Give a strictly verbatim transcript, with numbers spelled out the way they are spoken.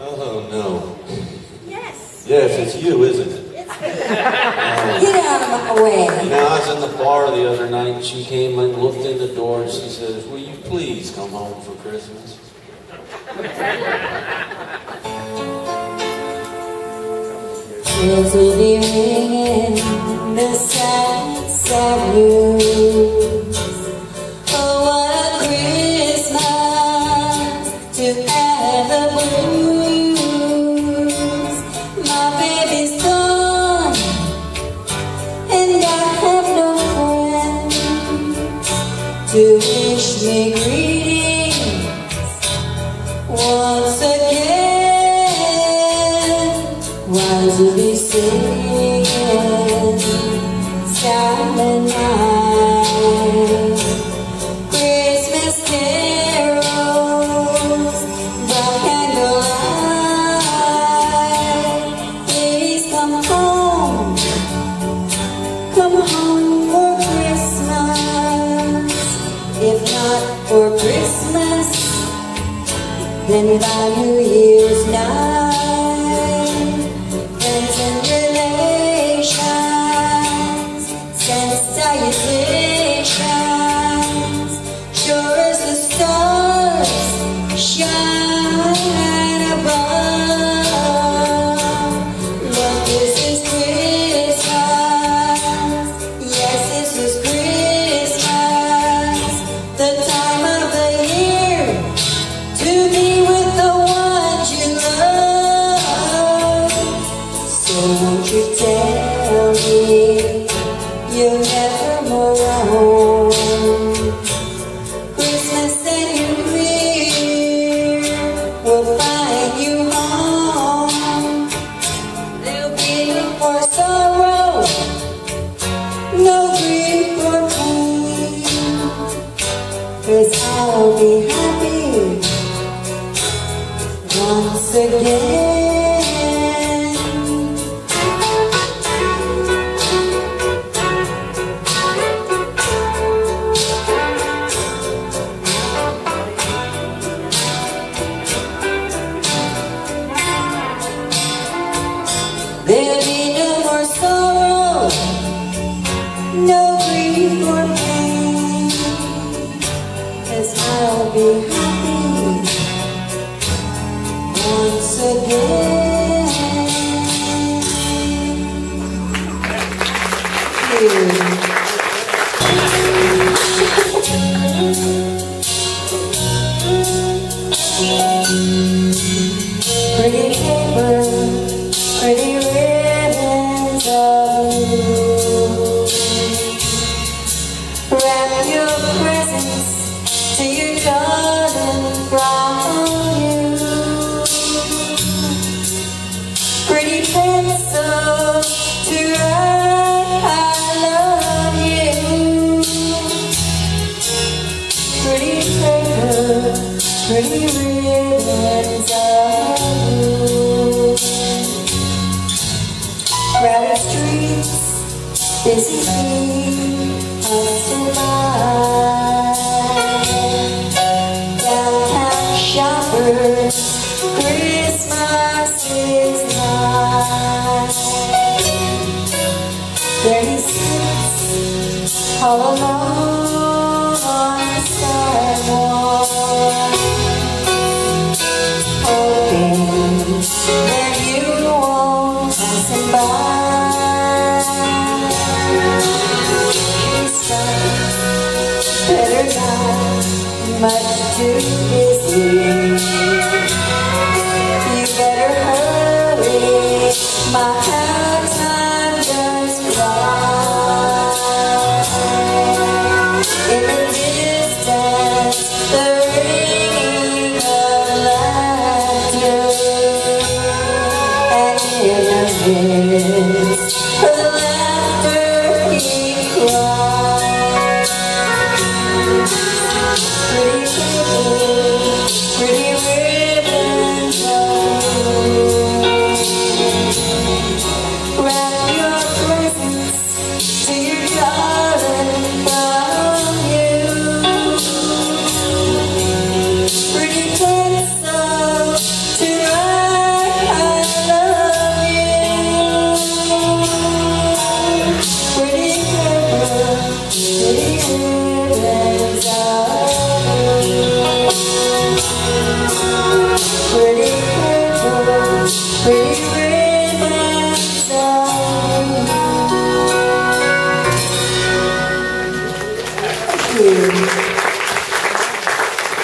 Oh, no. Yes. Yes, it's you, isn't it? It's Um, Get out of my way. now, I was in the bar the other night, and she came and looked in the door, and she says, will you please come home for Christmas? Bells will be ringing the sad, sad news. Oh, what a Christmas to have the blues. My baby's gone, and I have no friends to wish me greetings once again. While to be singing Silent Night, Christmas carols by candlelight. Please come home, come home for Christmas. If not for Christmas, then by New Year's night. Salutations, sure as the stars shine above. But this is Christmas, yes, this is Christmas, the time of the year to be with the ones you love. So won't you tell me you'll never move on? Christmas and New Year will find you home. There'll be no more sorrow, no grief or pain, 'cause I'll be happy once again. There'll be no more sorrow, no grief or pain, 'cause I'll be happy once again. Pretty paper, pretty ribbons of blue. Wrap your presents to your darling from you. Pretty pencil to write I love you. Pretty paper, pretty ribbons of blue. Crowded streets, busy feet, hustle by. Downtown shoppers, Christmas is nigh. Thirty-six, all alone on the sidewalk, hoping that you won't pass him by. Better not, much